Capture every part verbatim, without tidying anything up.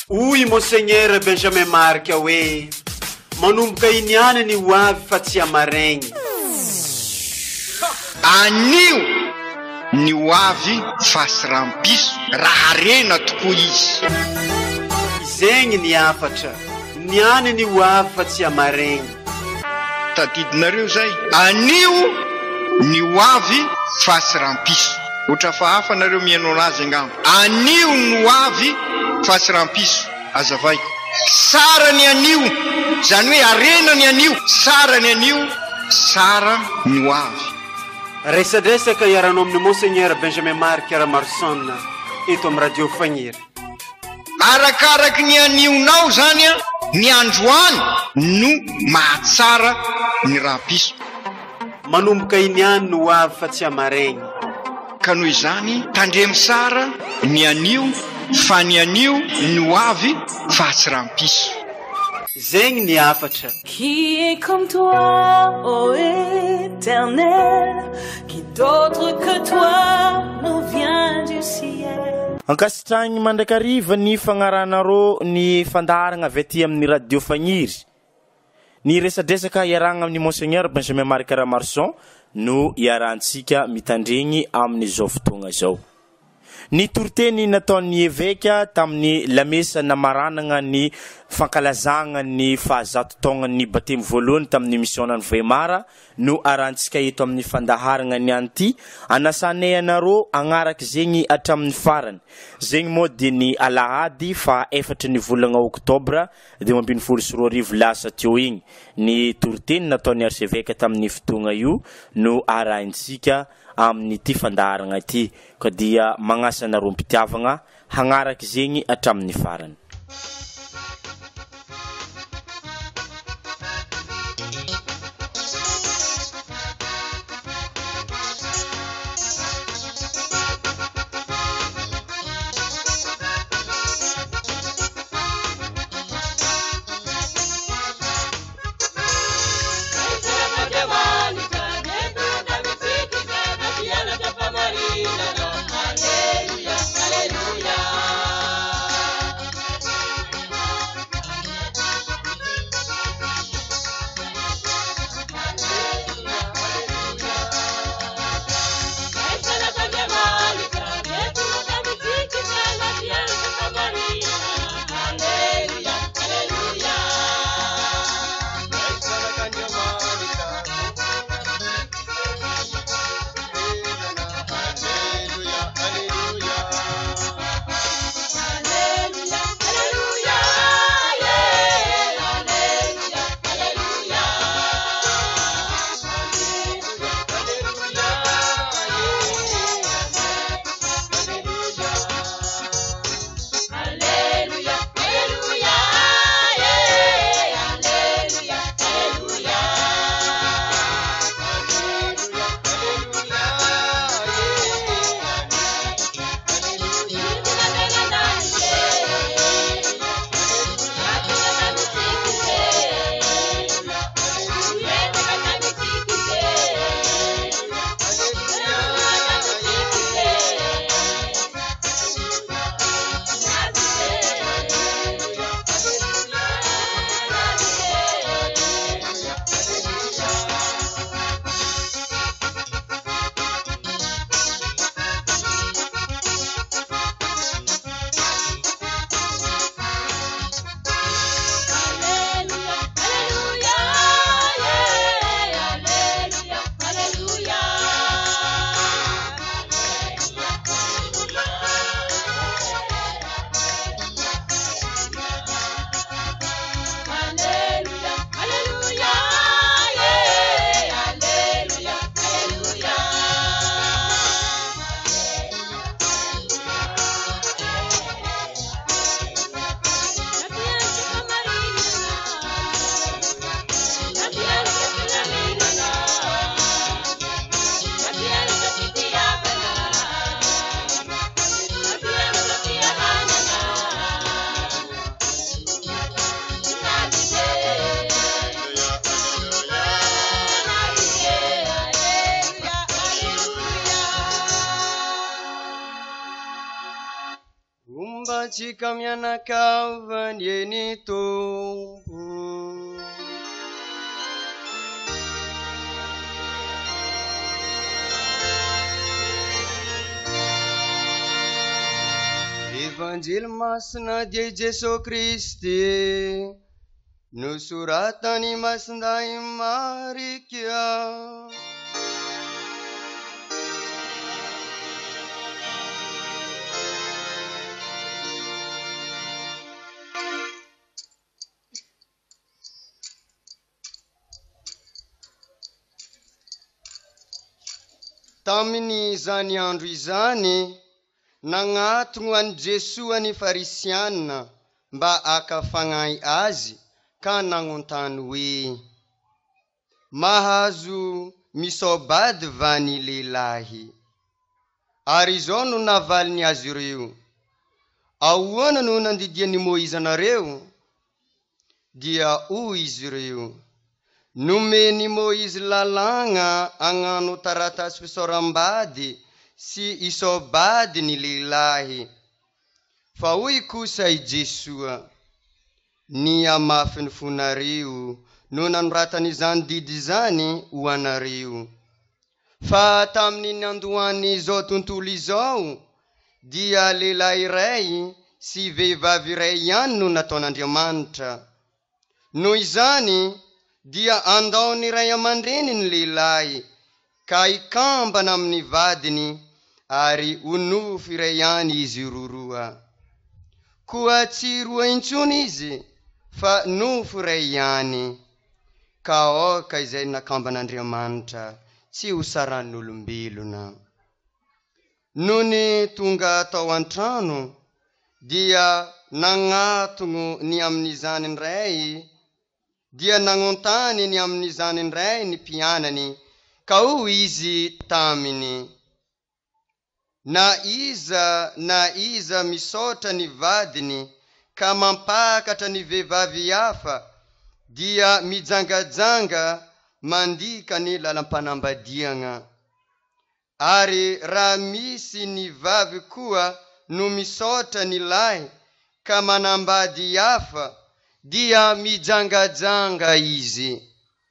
Oy Monseigneur Benjamin Mark hoe manomboka iniany ny hoavy fa tsy amaregny. Anio ny hoavy fasirampiso raha rena tokoa izy. Zegny ny afatra niany ny hoavy fa tsy amaregny. Tadidinareo zay anio ny hoavy fasirampiso. Otra fa hafa nareo mihaino anazy angamba. Anio ny hoavy fasirampiso. Azavay sara ny anio zany hoe arena ny anio, sara ny anio, sara ny hoavy. Resadresaka iaranao amin'ny Monseigneur Benjamin Mark Ramarson eto amin'ny radio Fagniry. Arakaraky ny anionao zany a ny androany no mahatsara ny rampiso. Manomboka iniany no hoavy fa tsy amaregny. Ka noho izany tandremy sara ny anio fa ny anio ny hoavy fa tsy rampiso. Zegny ny afatra. Qui est comme toi, ô Éternel, qui d'autre que toi nous vient du ciel. Ankasitragny mandrakariva ny fagnaranareo ny fandaragna avy aty amin'ny radio Fagniry. Ny resadresaka iaragna amin'ny Monseigneur Benjamin Mark Ramarson no iarantsika mitandregny amin'izao fotoagna zao. Ny torteny nataon'ny évêque tamin'ny lamesa namaranagna ny fankalazagna ny fahazato taogna ny batemy voalohany tamin'ny missionnan'ny Voemara no arantsika eto amin'ny fandaharagna ny anty anasanay anareo agnaraky zegny hatramin'ny farany. Zegny moa dia ny alahady fa efatra ny volagna oktobra dimy ambin'ny folo sy roa arivo lasa teo igny. Ny torteny nataon'ny archevêque tamin'ny fotoagna io no arantsika amin'ny ty fandaharagna ty ka dia magnasa nareo mpitiavagna hagnaraky zegny hatramin'ny farany. antsika mianakavany eny Tompo. Evanjely masina dia Jesosy Kristy nosoratany masinday Marika. Tamin'izany andro izany nagnatogno any Jesosy any farisianina mba akafagnay azy ka nagnontany hoe, mahazo misobady va ny lehilahy? Ary izao no navaliny azy ireo, ahoana no nandidiany Moizy anareo? Dia hoy izy ireo, nomeny Moizy lalagna agnano taratasy fisoram-bady sy isobady ny lehilahy. Fa hoy kosa i Jesosy, ny amafiny fonareo no nanoratany izany didy izany ho anareo. Fa tamin'ny nandohany izao tontolo izao, dia lehilahy iray sy vehivavy iray ihany no nataon'Andriamanitra. Noho izany dia andaony iray aman-dreny ny lehilahy, ka ikambana amin'ny vadiny, ary onofo iray ihany izy roroa. Koa tsy roa intsony izy, fa nofo iray ihany. Ka oka izay nakamban'Andriamanitra tsy ho saran'olombelona. Noho ny tonga tao an-trano, dia nagnatogno ny amin'izany indray, dia nagnontany ny amin'izany indray ny mpianany, ka hoy izy taminy, na iza na iza misotra ny vadiny ka mampakatra ny vehivavy hafa, dia mijangajanga mandika ny lalam-panambadiana. Ary raha misy ny vavy koa no misotra ny lahy ka manambady hafa, dia mijangajanga izy.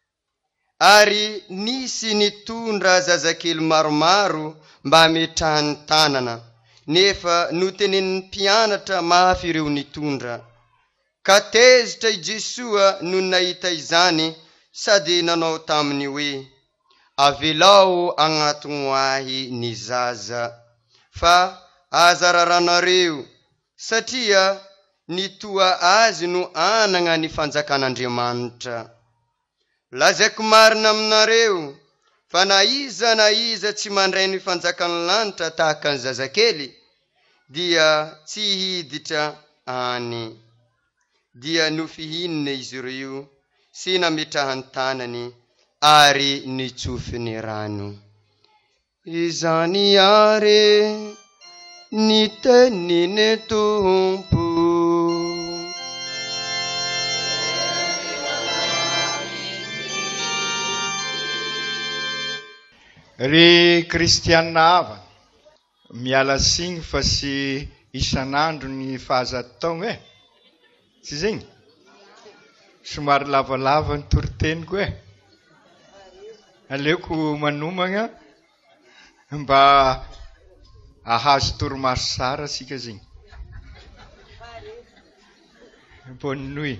Ary nisy nitondra zazakely maromaro mba hametrahany tanana, nefa notenenin'ny mpianatra mafy ireo nitondra. Ka tezitra i Jesosy no nahita izany, sady nanao taminy hoe, avelao agnatogno ahy ny zaza, fa aza raranareo, satria nitoa azy no anagna ny fanjakan'Andriamanitra. Lazaiko marina aminareo, fa na iza na iza tsy mandray ny fanjakan'ny lanitra tahaka ny zazakely, dia tsy hiditra any. Dia nofihinina izy ireo, sy nametrahany tanany, ary nitsofiny rano. Izany ary ny teniny Tompo. Ry kristianina hava, miala siny fa sy isan'andro ny fahazatotaogno e. Tsy zegny? Somary lavalava ny toriteniko e. Aleoko manomagna mba ahazo toromaso sara sika zegny. Bonne nuit.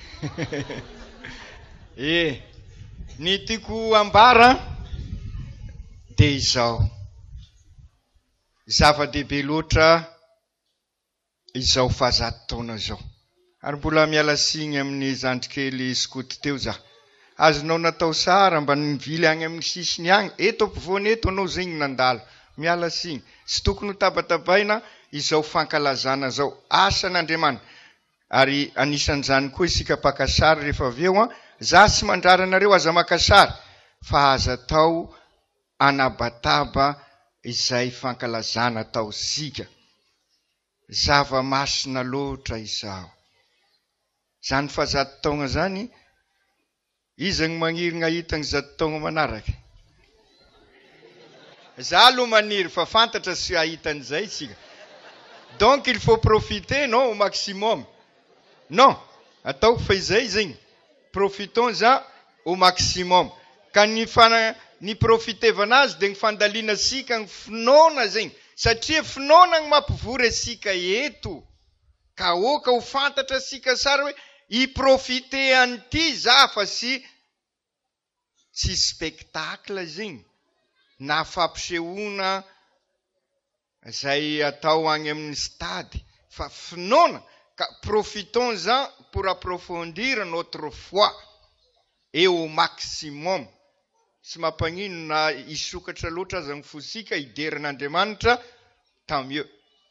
E, ny tiako ambara dia izao, zava-dehibe loatra izao fahazatotaona izao. Ary mbola miala siny amin'ny zandrikely skoty teo za. Azonao natao sara mba nivily agny amin'ny sisiny agny, eto ampovoany eto anao zegny nandalo. Miala siny, sy tokony ho tabatabaina izao fankalazana zao, asan'Andriamanitra. Ary anisan'izany koa isika pakasary rehefa aveo, za sy mandraranareo aza makasary, fa aza atao anabataba izay fankalazana atao sika. Zava-masina loatra izao. Zany fa zato taogna zany, izany magnirina hitany zato taogna manaraka. Za aloha maniry fa fantatra sy ahitan'izay tsika. Donc il faut profiter non au maximum. Non, atao fa izay zegny. Profitons-en au maximum. Ka ny fana ny profitevana azy dia ny fandaliana sika ny finoana zegny. Satria finoana ny mampivory asika eto. Ka oka ho fantatra sika sara hoe iprofite an'ity za fa sy tsy spectacle zegny. Na fampisehoana zay atao agny amin'ny stade. Fa finoana. Ka profitons-en pour approfondir notre foi. Et au maximum. Sy mampanino na isokatra loatra aza ny fosika iderin'Andriamanitra tant mieux.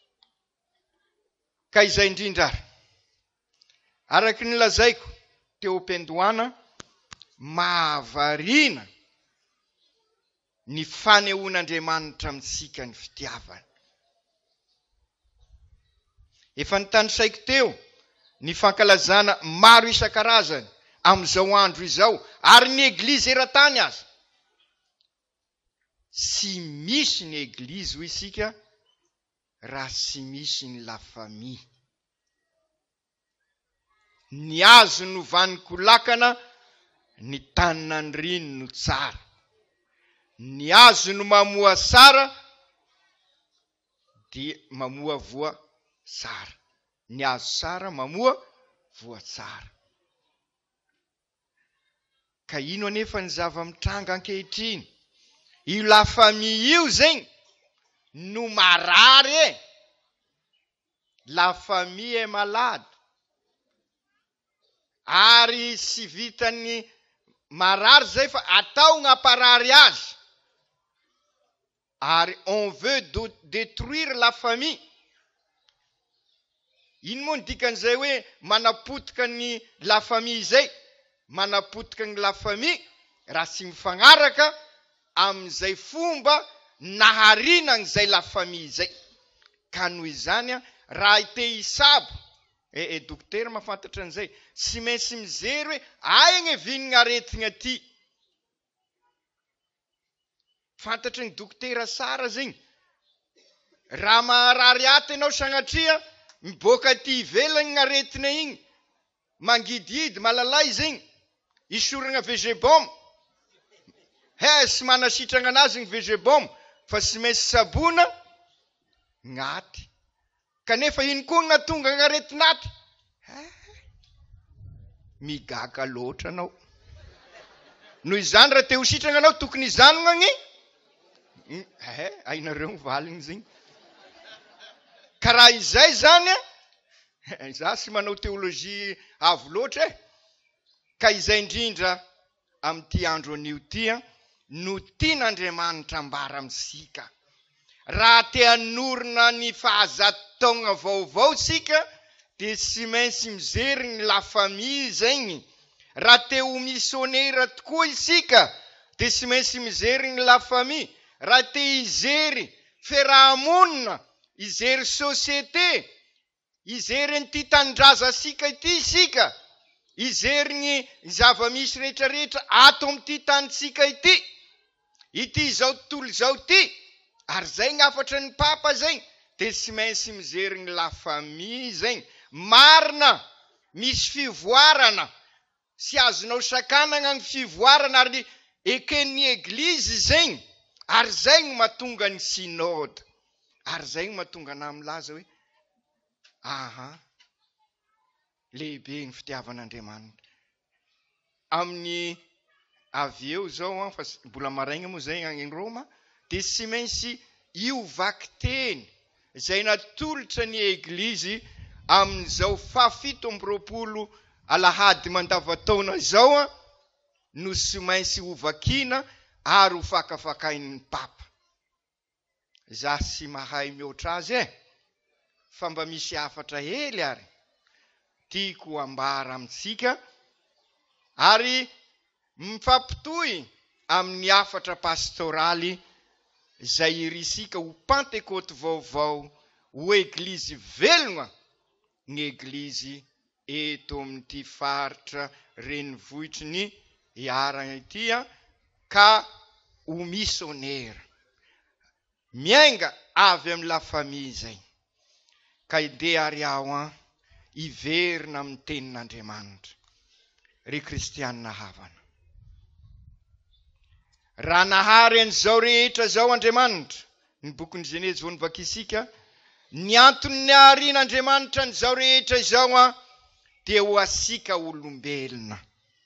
Ka izay indrindra ary. Araky ny lazaiko teo am-piandohana mahavarina ny fanehoan'Andriamanitra amintsika ny fitiavana. Efa nitanisaiko teo ny fankalazana maro isan-karazany amin'izao andro izao ary ny eglizy eran-tany aza. Sy misy ny eglizy hoy isika raha sy misy ny la famille. Ny azo no vaniko lakana, ny tanina ny rino no tsara. Ny azo no mamoa sara, dia mamoa voa sara. Ny azo sara mamoa voa tsara. Ka ino anefa ny zava-mitranga ankehitriny? Io la famille io zegny no marary e. La famille est malade. Ary sy vitany marary zay fa atao gn'amparary azy. Ary on veut détruire la famille. Ino moa ny dikan'izay hoe manapotika ny la famille zay? Manapotika ny la famille raha sy mifagnaraka amin'izay fomba naharinany zay la famille zay. Ka noho izany raha ite hisabo, e, e dokotera mahafantatra an'izay, tsy maintsy mijery hoe aigny e vininy aretigna ty. Fantatry ny dokotera sara zegny. Raha marary aty ianao sagnatria miboaka ty ivelany ny aretina igny, mangidihidy malalay zegny, isorana vegebom. He, sy manasitrana anazy ny vegebom, fa sy maintsy sabona gnaty. Kanefa ino koa natonga ny aretinaty? Migaga loatra anao. Noho izany raha te ho sitrana anao tokony izanona ny eh, ainareo mivaliny zegny. Ka raha izay zany, za sy manao teolojia avo loatra e. Ka izay indrindra amin'ity andro anio tia, no tian'Andriamanitra ambara amintsika. Raha te hanorina ny fahazatoana vaovao sika, dia sy maintsy mijery ny la famille zegny. Raha te ho missionnaire tokoa isika, dia sy maintsy mijery ny la famille. Raha te hijery fiarahamonina, hijery société, hijery nyity tanindraza sika ity sika, hijery ny zava-misy rehetra rehetra ato amin'ity tanitsika ity, ity zao tontolo zao ty, ary zay gn'afatra ny papa zegny, dia sy maintsy mijery ny la famille zegny. Marina, misy fivoarana, sy azonao sakanana ny fivoarana ary eken'ny eglizy zegny, ary zay ny mahatonga ny synode, ary zay ny mahatonga na milaza hoe aha, lehibe ny fitiavan'Andriamanitra. Amin'ny avy eo zao, fa mbola maraigna moa zay agny Roma, dia sy maintsy io vaky-teny zay natolotra ny eglizy amin'izao fafito amby roapolo alahady mandavataona zao, no sy maintsy ho vakiana ary ho fakafakain'ny papa. Za sy mahay mihoatra azy e, fa mba misy afatra hely ary tiako ambara amintsika, ary mifampitohy amin'ny afatra pastoraly zay irisika ho Pentecote vaovao, ho eglizy velona, ny eglizy eto amin'ity faritra renivohitry ny iarana ity, ka ho missionnaire miainga avy amin'ny la famille zay. ka ideha ary aho a iverina amin'ny tenin'Andriamanitra ry kristianina havana. Raha nahary an'izao rehetra zao Andriamanitra, ny bokin'ny Genezy vao nivaka isika, ny antony naharian'Andriamanitra an'izao rehetra izao a dia ho asika olombelona.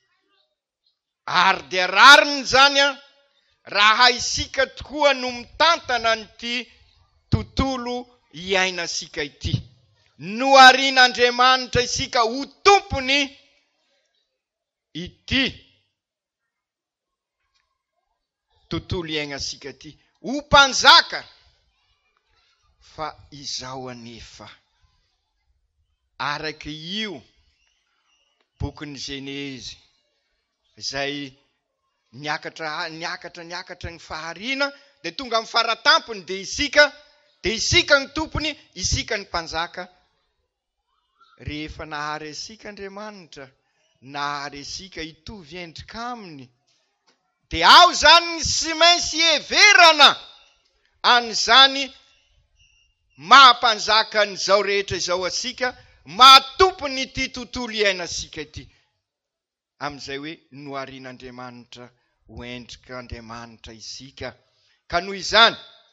Ary dia rariny zany a raha isika tokoa no mitantana nyty tontolo iainasika ity. No arian'Andriamanitra isika ho tompony ity tontolo iainasika ity, ho mpanjaka. Fa izao anefa araka io bokin'ny Genezy izay niakatra niakatra niakatra ny fahariana dia tonga amin'ny faratampony dia isika dia isika ny tompony, isika ny mpanjaka. Rehefa nahary isika Andriamanitra, nahary isika hitovy endrika aminy, dia ao zany sy mainsy heverana an'izany mahampanjaka an'izao rehetra izao asika, mahatompony ity tontolo iainasika ity. Amin'izay hoe no arian'Andriamanitra ho endrika Andriamanitra isika. Ka noho izany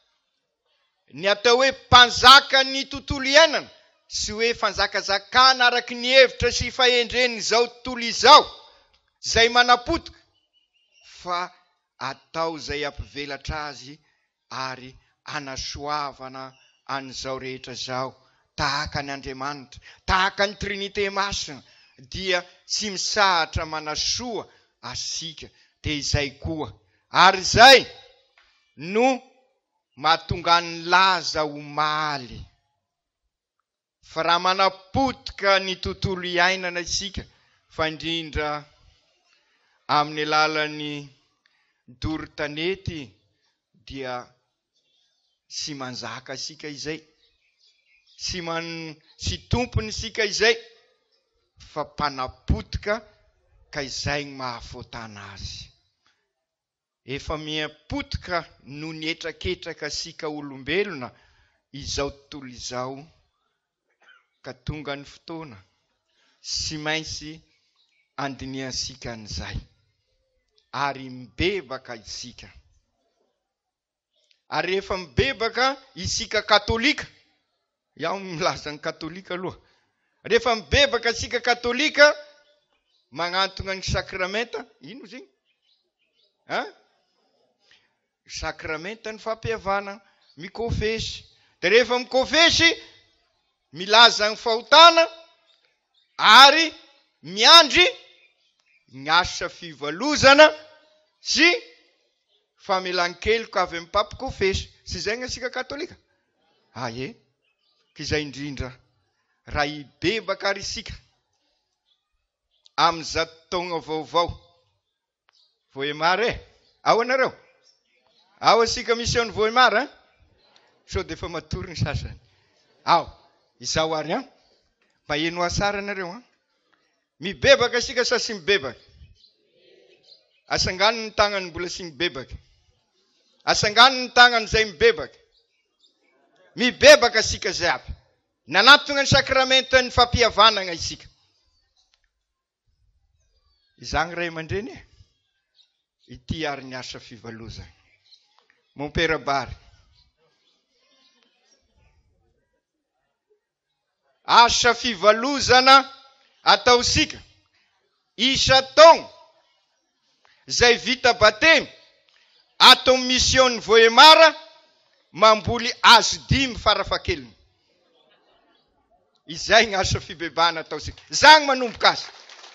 ny atao hoe mpanjaka ny tontolo iainana, sy hoe fanjakazakana araky ny hevitra sy fahendreny izao tontolo izao zay manapotika, fa atao zay ampivelatra azy ary anasoavana an'izao rehetra zao, tahaka ny Andriamanitra, tahaka ny Trinité masina, dia tsy misahatra manasoa asika. Dia izay koa, ary zay no mahatonga ny laza ho maly. Fa raha manapotika ny tontolo iainana isika, fa indrindra amin'ny alalan'ny doro-tanety, dia sy manjaka isika izay, sy man sy tompony isika izay, fa mpanapotika, ka izay ny mahafotana azy. Efa miapotika no ny etraketraka sika olombelona izao tontolo izao, ka tonga ny fotoana sy mainsy andiniansika an'izay, ary mibebaka isika. Ary rehefa mibebaka isika katolika, iaho milaza ny katolika aloha, rehefa mibebaka isika katolika magnantona ny sakramenta, ino ziny? Ha? Sakramenta ny fampihavana, mikofesy. Dia rehefa mikofesy, milaza ny fahotana, ary miandry ny asa fivalozana sy famelan-keloka avy amin'ny pampikofesy. Sy izay asika katolika? Ah e, k'izay indrindra raha hibebaka ary isika amin'izao taona vaovao. Voemary e, ao anareo? Ao asika mission Voemary eh? So dia efa matory ny sasany. Ao, izao ary an, maheno asara anareo an. Mibebaka isika sa sy mibebaka? Asangano ny tagnany mbola sy mibebaka. Asangano ny tagnany zay mibebaka. Mibebaka isika zay aby. Nanatona ny sakramenta ny fampihavanana isika. Izany ray aman-dreny e, ity ary ny asa fivalozana. Mon père Bary. Asa fivalozana ataosika isa-taona zay vita batemy atao mission Voemary mamboly azo dimy farafakeliny. Izay ny asa fibebana ataosika. Zany manomboka azy.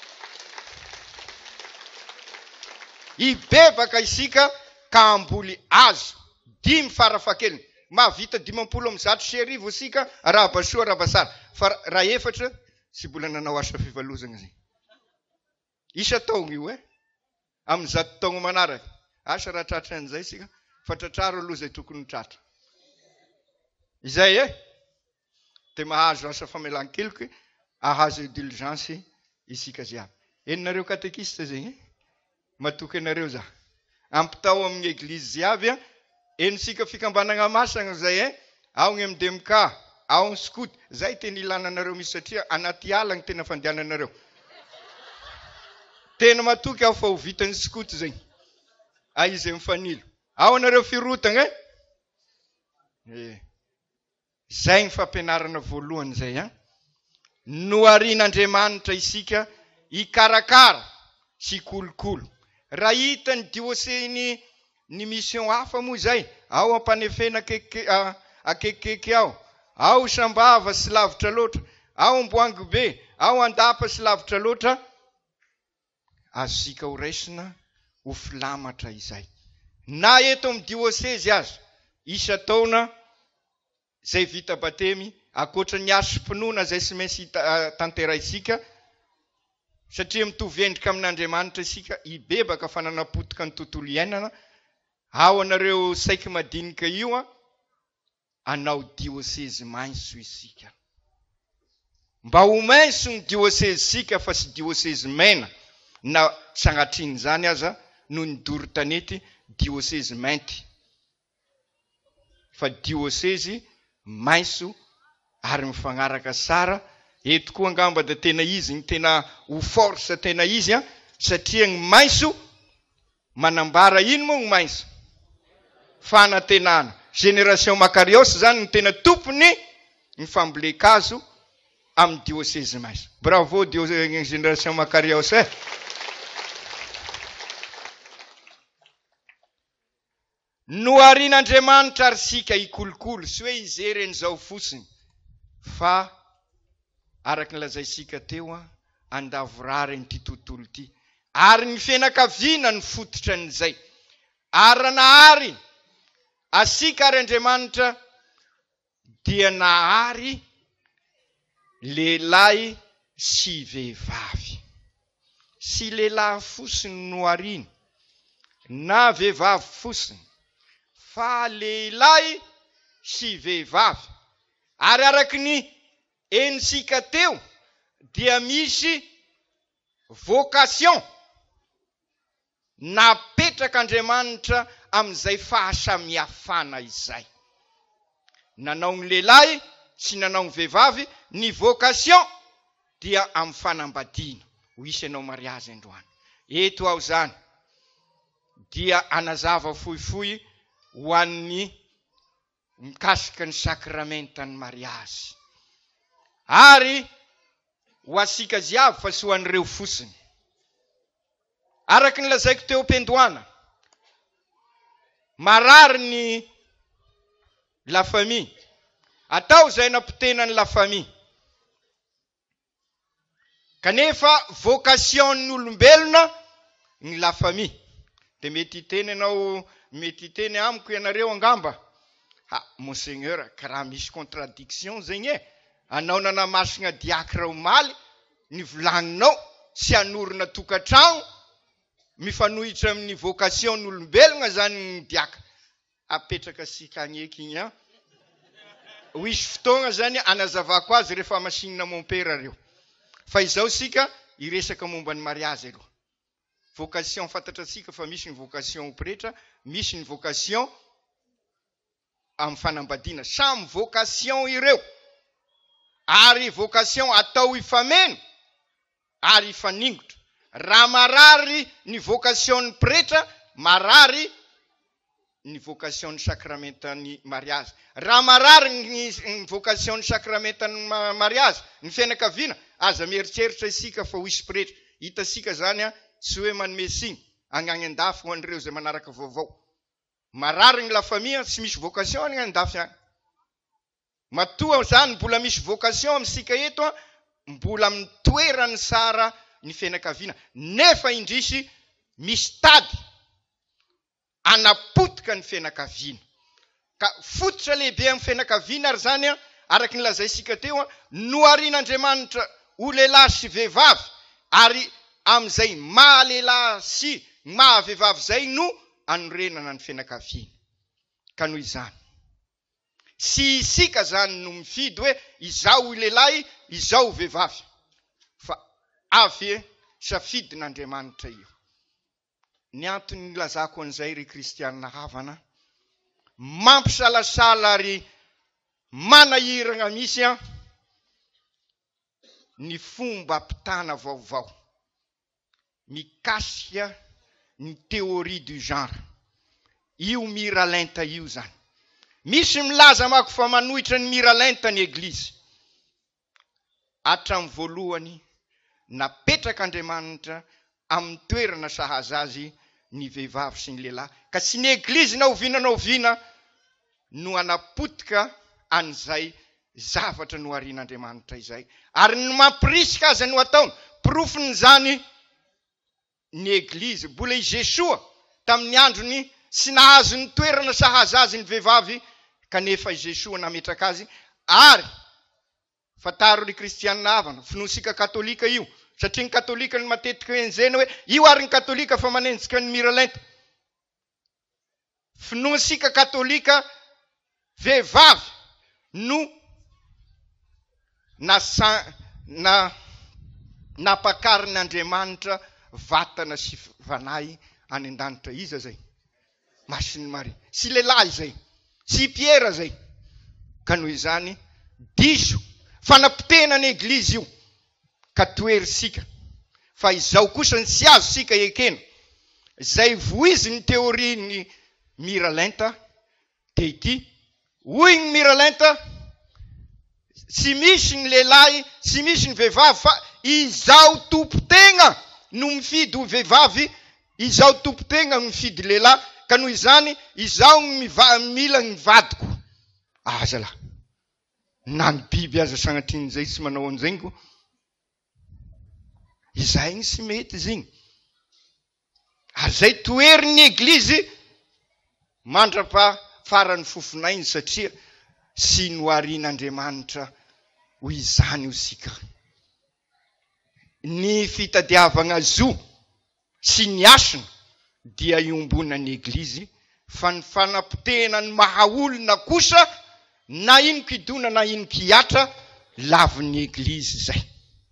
Ibebaka isika ka amboly azo dimy farafakeliny. Mahavita dimampolo amin'ny zato sy arivo isika raha basoa raha basara. Fa raha efatra sy mbola nanao asa fivalozana zay. Isa taona io e, amin'ny zato taona manaraka. Asa raha tratra an'izay isika, fa tratraro aloha zay tokony tratra. Izay e, dia mahazo asa famelan-keloka, ahazo diligence isika zay aby. Enonareo katekista zay e, matoky anareo za. Ampitao amin'ny eglizy zay avy a, enosika fikambanana masana zay e, ao ny M D M K, ao ny skoty. Zay tena ilananareo misy satria anaty ala ny tena fandehananareo. Tena matoky aho fa ho vitany skoty zay. Ah izy mifanilo. Ao anareo firotana e? Eh. Zay ny fampianarana voalohany zay ha. Noharian'Andriamanitra isika ikarakara sy kolokolo. Raha hita ny diocény ny mission hafa moa zay, ao ampanefena akekikeky ao, ao Sambava sy lavitra loatra, ao Amboango be, ao Andapa sy lavitra loatra, azosika ho raisina ho filamatra izay. Na eto amin'ny diocèse azy, isa taona zay vita batemy, akoatra ny asom-pinoana zay sy mainsy tanteraisika, satria mitovy endrika amin'Andriamanitra isika, ibebaka fananapotika ny tontolo iainana, ao anareo saiky madinika io, anao diocèse mainso isika. Mba ho mainso ny diocèse sika fa sy diocèse mena, na sangatriny zany aza no ny doro tanety diocèse mainty. Fa diocèse mainso ary mifagnaraka sara. Eto koa angamba da tena izy ny tena ho force tena izy a, satria ny mainso manambara ino moa ny mainso? Fanantenana. Génération Makarios zany ny tena tompony ny fambolekazo amin'ny diocèse mainso. Bravo Génération Makarios eh. Noharian'Andriamanitra ary sika ikolokolo, sy hoe izereny zao fosiny, fa araka nylazaisika teo andavorary ny ty tontolo ty. Ary ny fianakaviana ny fototra n'izay. Ary nahary asika ary Andriamanitra dia nahary lehilahy sy vehivavy. Sy lehilahy fosiny nohariana, na vehivavy fosiny, fa lehilahy sy vehivavy. Ary araky ny ensika teo dia misy vocation napetrak'Andriamanitra amin'izay fahasamihafana izay. Nanao ny lehilahy sy nanao ny vehivavy, ny vocation dia amin'ny fanambadiana. Ho isy anao mariazy androany. Eto aho zany dia anazava fohifohy ho an'ny mikasika ny sakramentan'ny mariazy. Ary ho asika ziavy fa sy ho an'ireo fosiny. Araky ny lazaiko teo am-pendohana, marary ny la famille. Atao zay nampitenany la famille. Kanefa vocation n'olombelona ny la famille. De mety teny anao, mety teny amiko ianareo angamba. Ha, monseigneur, karaha misy contradiction zegny e. Anao nanamasina diakra omaly, ny volagninao, sy anorina tokatrano, mifanohitra amin'ny vocation n'olombelona zany ny diakra. Apetraka sika agneky igny a. Ho isy fotoagna zany anazavako azy rehefa masinina mompera reo. Fa izao sika iresaka momba ny mariazy aloha. Vocation fantatra sika fa misy ny vocation ho pretra, misy ny vocation amin'ny fanambadiana. Samy vocation ireo. Ary vocation atao ifameno, ary ifaningotra. Raha marary ny vocation ny pretra, marary ny vocation ny sakramentan'ny mariazy. Raha marary ny vocation ny sakramentan'ny mariazy, ny fianakaviana, aza mieritreritra isika fa ho isy pretra. Hitasika zany a, tsy hoe manome signy, agnany andafy ho an'ireo zay manaraka vaovao. Marary ny la famille, tsy misy vocation agnany andafy agny. Matoa zany mbola misy vocation amintsika eto, mbola mitoerany sara ny fianakaviana. Nefa indrisy misy tady anapotika ny fianakaviana. Ka fototra lehibe amin'ny fianakaviana ary zany a, araky ny lazaisika teo, noharian'Andriamanitra ho lehilahy sy vehivavy, ary amin'izay maha lehilahy sy maha vehivavy zay no anorenana ny fianakaviana. Ka noho izany, sy isika zany no mifidy hoe izao ho lehilahy, izao ho vehivavy. Fa avy safidin'Andriamanitra io. Ny antony lazako an'izay ry kristianina havana, mampisalasala ary manahirana misy a ny fomba ampitana vaovao mikasika ny théorie du genre. Io mira lenta io zany. Misy milaza mako fa manohitra ny mira lenta ny eglizy. Hatramin'ny voalohany napetraka Andriamanitra amin'ny toerana sahaza azy ny vehivavy sy ny lehilahy. Ka sy ny eglizy na oviana na oviana no anapotika an'izay zavatra no arian'Andriamanitra izay. Ary ny mampirisika azy no ataony. Profon'izany ny eglizy. Mbola i Jesoa tamin'ny androny sy nahazo ny toerana sahaza azy ny vehivavy, kanefa i Jesoa nametraka azy. Ary fataro ny kristianina havana, finoansika katolika io. Satria ny katolika ny matetika enzena hoe io ary ny katolika fa manenjika ny mira lenta. Finoansika katolika vehivavy no na na napakarin'Andriamanitra vatana sy vanahy any an-danitra. Iza zay? Masiny Maria. Sy lehilahy zay. Sy Piera zay. Ka noho izany diso fanapitena ny eglizy io ka toerisika. Fa izao kosa ny sy azo sika ekena. Zay voizy ny teoria ny mira lenta de ity. Hoy ny mira lenta sy misy ny lehilahy, sy misy ny vehivavy, fa izao tompo-tegna no mifidy ho vehivavy, izao tompo-tegna no mifidy lehilahy. Ka noho izany izao mila ny vadiko. Aza la. Na ny biby aza sanatrin'izay sy manao an'izay ko. Izay ny sy mety ziny. Ary zay toerin'ny eglizy mandrapa farany fofonainy satria sy noarian'Andriamanitra ho izany ho sika. Ny fitadiavana zo sy ny asina dia iombona ny eglizy, fa ny fanapitena ny mahaolona kosa na ino kidona na ino kiatra lavin'ny eglizy zay.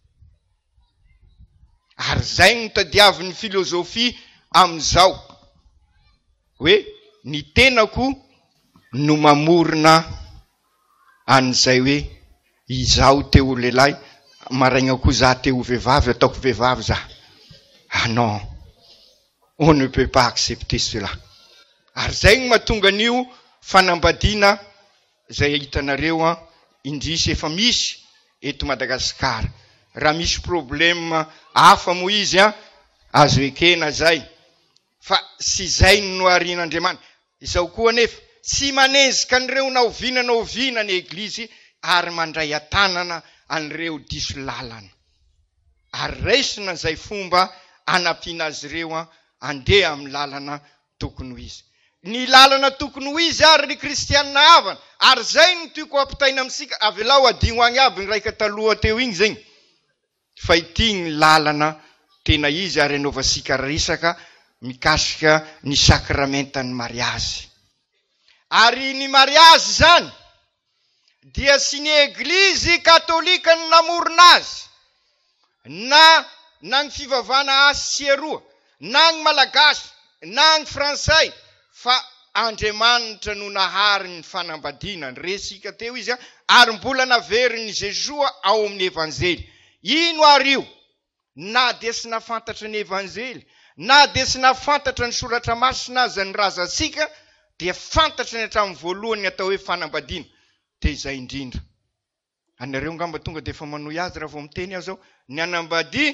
Ary zay ny tadiavin'ny filozofia amin'izao hoe ny tenako no mamorona an'izay hoe izao teo lehilahy, maraigna koa za teo vehivavy, ataoko vehivavy za. Ah non, on ne peut pas accepter cela. Ary zay ny mahatonga an'io fanambadiana zay hitanareo indrisy efa misy eto Madagasikara. Raha misy problème hafa mo izy a azo ekena zay. Fa sy zay no arian'Andriamanitra. Izao koa nefa sy manezika an'ireo na oviana na oviana ny eglizy ary mandray atanana an'ireo diso lalana. Ary raisina zay fomba anampiana azy ireo andeha amin'ny lalana tokony ho izy. Ny lalana tokony ho izy ary ny kristianina havana. Ary zay no tiako ampitaina amintsika. Avelao adigno agny aby ny raika taloha teo igny zegny. Fa ity ny lalana tena izy ary anaovasika resaka mikasika ny sakramentan'ny mariazy. Ary ny mariazy zany dia sy ny eglizy katolika ny namorona azy. Na na ny fivavana asy sy eroa, na ny malagasy, na ny fransay, fa Andriamanitra no nahary ny fanambadiana. Resika teo izy ary mbola naveriny Jesoa ao amin'ny evanjely. Ino ary io? Na dia sy nafantatra ny evanjely, na dia sy nafantatra ny soratra masina aza ny razantsika, dia fantatra ny hatramin'ny voalohany atao hoe fanambadiana. Dia izay indrindra. Anareo ngamba tonga dia efa manohy azy raha vao miteny aho zao. Ny anambady?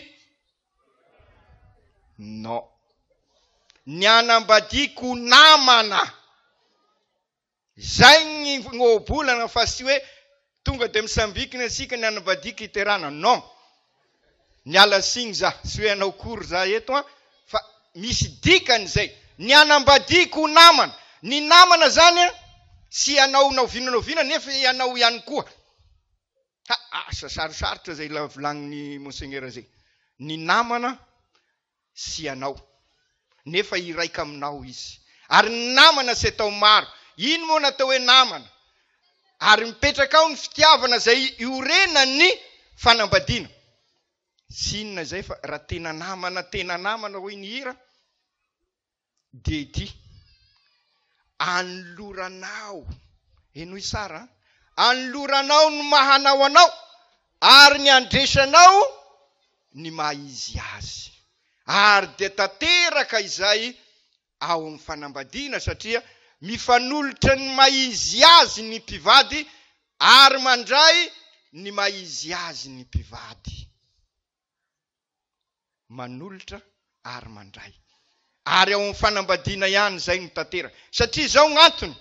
Non. Ny anambadiko namana. Zay ny ngobolana fa sy hoe tonga dia misambikina asika ny anambadiko iterana. Non. Ny alasiny za, sy hoe anao kory za eto a, fa misy dikany zay. Ny anambadiko namana. Ny namana zany sy anao naovinanaovina nefa ianao ihany koa. Ha, asa sarosarotra zay la volagnin'ny monseigneur zay. Ny namana sy anao. Nefa iraika aminao izy. Ary ny namana sy atao maro. Ino moa natao hoe namana? Ary mipetraka ao ny fitiavana zay iorena ny fanambadiana. Sinona zay fa raha tena namana, tena namana hoy ny hira. Dia ity. Anloranao. Eno isara. Anloranao no mahanao anao, ary ny andresanao ny maizy azy. Ary de tanteraka izay ao amin'ny fanambadiana, satria mifanolotra ny maizy azy ny mpivady, ary mandray ny maizy azy ny mpivady. Manolotra ary mandray. Ary ao amin'ny fanambadiana ihany zay ny tanteraka. Satria zao gn'antony,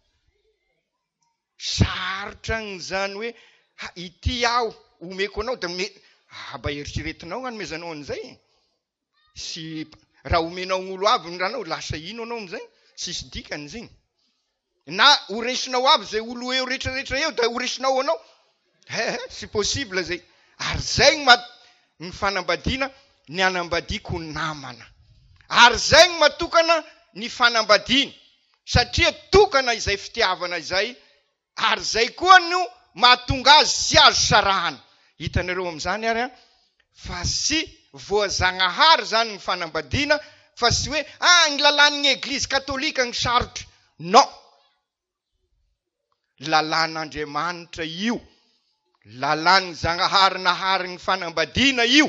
sarotra zany hoe ity aho omeko anao da me aba eritreretinao gn'anomezanao an'izay. Sy raha omenao gn'olo avy ny ranao, lasa ino anao am'izay? Sisy dikany zay. Na oresinao avy zay olo eo rehetrarehetra eo da oresinao anao. Eh, c'est possible zay. Ary zay ny mat- ny fanambadiana, ny anambadiako namana. Ary zay ny matokana ny fanambadiana. Satria tokana izay fitiavana izay, ary zay koa no mahatonga azy sy azo sarahana. Hitanareo am'izany ary, fa sy voazagnahary zany ny fanambadiana, fa sy hoe ah ny lalan'ny eglizy katolika ny sarotra. Non. Lalan'Andriamanitra io. Lalan'ny zagnahary nahary ny fanambadiana io.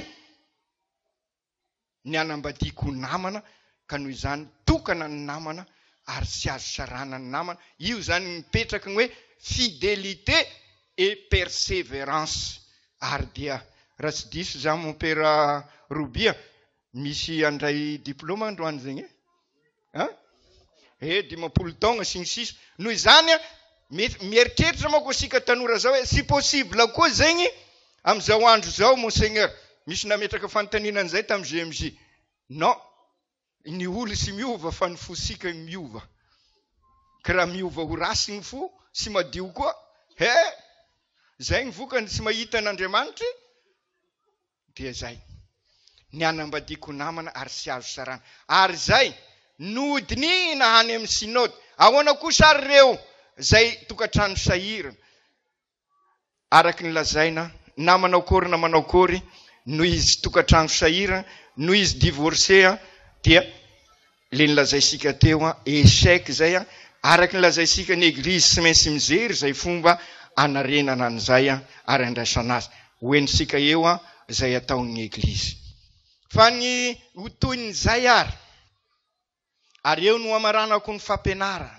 Ny anambadiako namana, ka noho izany tokana ny namana ary sy azo sarana ny namana. Io zany mipetraka ny hoe fidélité et persévérance. Ary dia raha tsy diso za mon père Robia, misy andray diplôma androany zegny e? Ah? Eh, dimampolo taogna sy ny sisa. Noho izany a, mieritreritra manko asika tanora zao hoe, si possible koa zegny am'izao andro zao monseigneur. Misy nametraka fanontaniana an'izay tamin'ny G M J. Non, ny olo sy miova fa ny fosika miova. Ka raha miova ho rasy ny fo, sy madio koa. Eh, zay ny vokany tsy mahita an'Andriamanitra. Dia zay. Ny anambadiako namana ary sy azo sarana. Ary zay, nodinina hany amin'ny synode. Ahoana kosa ary reo zay tokatrano sahirana. Araky ny lazaina, namanao kory namanao kory, no izy tokatrano sahirana, no izy divorcé, dia le nilazaisika teo a, échec zay a, araky nilazaisika ny eglizy sy mainsy mijery zay fomba anarenana an'izay a, ary andraisana azy. Hoenitsika eo a, zay ataon'ny eglizy. Fa ny hotoin'izay ary, ary eo no amaranako ny fampianarana.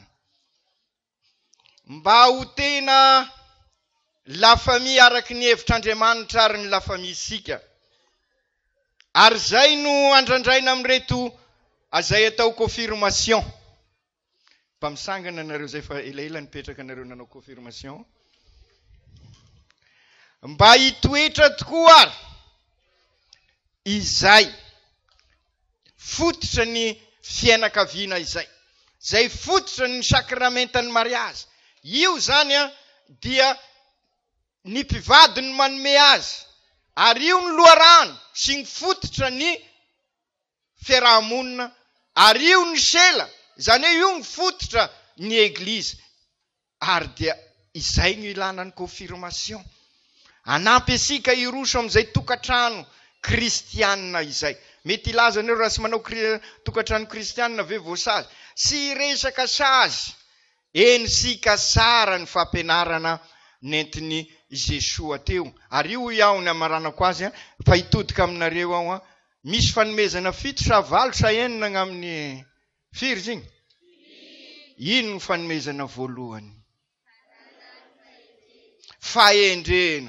Mba ho tena la famille araky ny hevitr'Andriamanitra ary ny la famille sika. Ary zay no andrandraina amin'reto azay atao confirmation. Mpamisangana nareo zay fa elaela nipetraka nareo nanao confirmation. Mba hitoetra tokoa ary izay fototra ny fianakaviana izay. Zay fototra ny sakramentan'ny mariazy. Io zany a, dia ny mpivady ny manome azy. Ary io ny loharano sy ny fototra ny fiarahamonina. Ary io ny sela, zany hoe io ny fototra ny eglizy. Ary dia izay ny ilana ny confirmation. Anampy asika iroso am'izay tokatrano kristianina izay. Mety ilaza anareo raha sy manao tokatrano kristianina ve voasazy. Sy resaka sazy. Eny sika sara ny fampianarana nentiny Jeshoa teo. Ary io iaho ny amaranako azy, fa hitodika aminareo ao, misy fanomezana fito sa valo sa enina gn'amin'ny firy ziny? Ino ny fanomezana voalohany? Fahendrena.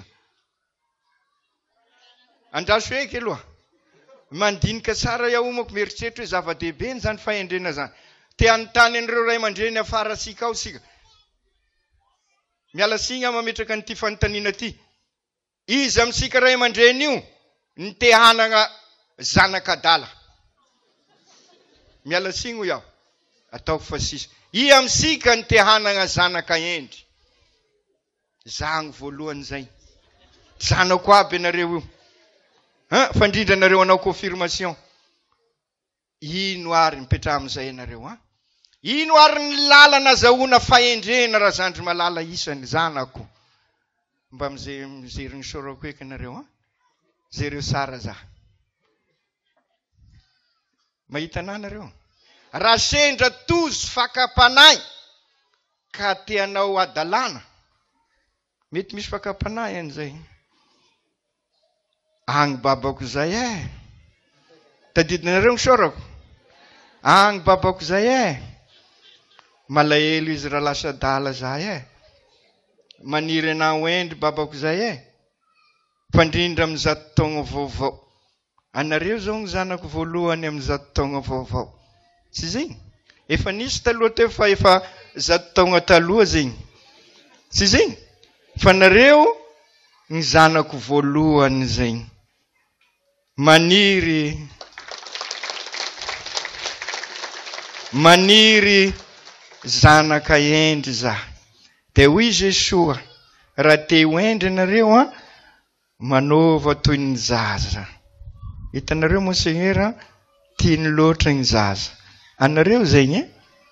Andraso eky aloha. Mandinika tsara iaho mako mieritreritra hoe zava-dehibe ny zany fahendrena zany. Te anontany an'ireo ray aman-dreny afara sika ao sika. Miala singa mametraka an'ity fanontaniana ty. Izy amsika ray aman-dreny io ny te hanana zanakadala. Miala singa iaho. Ataoko fa sisa. I amsika ny te hanana zanaka endry. Zagny voalohany zay. Zanako aby anareo io. Ha, fandrindra nareo anao confirmation. Ino ary mipetra am'izay anareo ha? Ino ary ny lalana zahoana fahendrena raha zandry malala isany zanako. Mba mijery ny sorako eky anareo ha? Jereo sara za. Mahita na nareo? Raha sendra tozo fakapanay ka te hanao adalana, mety misy fakapanay an'izay agny babako zay e tadidinareo ny sorako agny babako zay e malahelo izy raha lasa dala zay e maniry ana hoendry babako zay e mpandrindra amin'ny zato taogna vaovao anareo zao ny zanako voalohany amin'ny zato taogna vaovao tsy zegny efa nisy taloha teo fa efa zato taogna taloha zegny tsy zegny fa nareo ny zanako voalohany zegny maniry maniry zanaka endry za de hoy Jesoa raha te ho endry nareo a manova toy ny zaza hitanareo monseigneur tiany loatra ny zaza anareo zegny e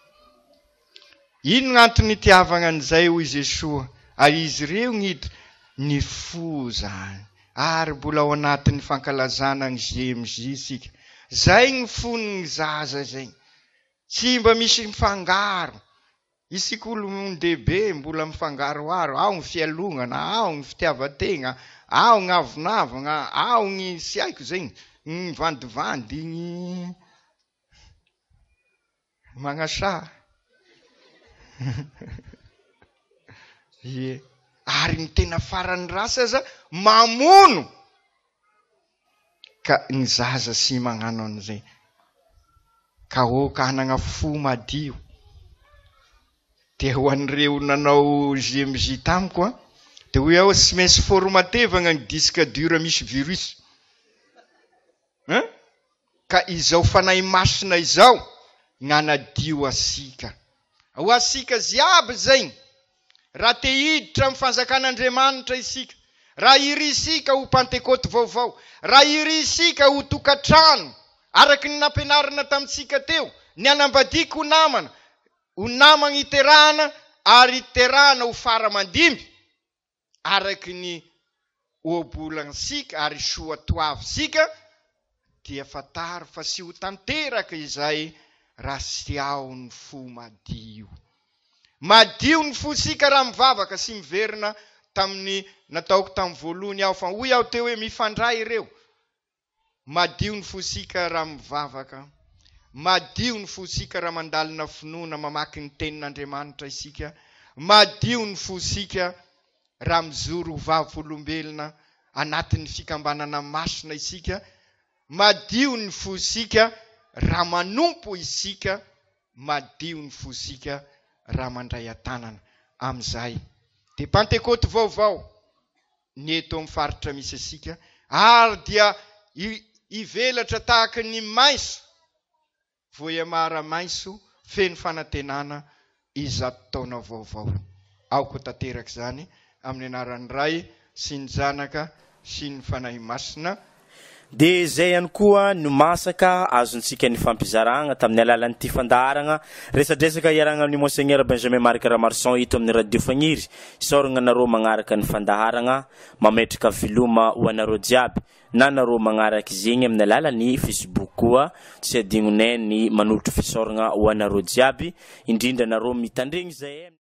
ino gn'antony itiavagna an'izay hoy Jesoa ary izy ireo gn'hiditra ny fo zany ary mbola ao anatin'ny fankalazana ny G M J sika zay ny fon'ny zaza zegny tsy mba misy mifangaro isika olo mondehibe mbola mifangaroaro ao ny fialongana ao ny fitiavan-tegna ao ny avinavagna ao ny sy haiko zegny ny vandivandy ny magnasa ye ary ny tena farany rasa aza mamono ka ny zaza sy magnano an'izay ka ho ka hanagna fo madio de ho an'ireo nanao G M J tamiko a de hoe ao sy mainsy formatevagna ny disque dur misy virus hein ka izao fanahy masina izao gn'anadio asika ho asika ziaby zegny raha te hiditra amin'ny fanjakan'Andriamanitra isika raha iry isika ho Pentecote vaovao raha iry isika ho tokatrano araky ny nampianarana tamitsika teo ny anambadiako ho namana ho namagna iterahana ary iterahana ho fara mandimby araky ny oabolansika ary soatoavysika dia fataro fa sy ho tanteraka izay raha sy ao ny fo madio madio ny fosika raha mivavaka sy miverina tamin'ny nataoko tamin'ny voalohany aho fa hoy aho teo hoe mifandray ireo madio ny fosika raha mivavaka madio ny fosika raha mandalina finoana mamaky ny tenin'Andriamanitra isika madio ny fosika raha mijoro vavolombelona anatin'ny fikambanana masina isika madio ny fosika raha manompo isika madio ny fosika raha mandray atanana am'izay de Pentecote vaovao ny eto amin'ny faritra misy asika ary dia ivelatra tahaka ny maiso voiamara maiso feno fanantenana izato taona vaovao aoko tanteraka zany amin'ny anaran'ny Ray sy ny Zanaka sy ny Fanahy Masina. De zay ihany koa no masaka azontsika ny fampizaragna tamin'ny alalan'ity fandaharagna resadresaka iaragna amin'ny Monseigneur Benjamin Marc Ramarson ito amin'ny radio Fagniry isaoragna nareo magnaraka ny fandaharagna mametraka viloma ho anareo jiaby na nareo magnaraka zegny amin'ny alalan'ny Facebook koa tsy adinonay ny manolotra fisaoragna ho anareo jiaby indrindra nareo mitandregny zay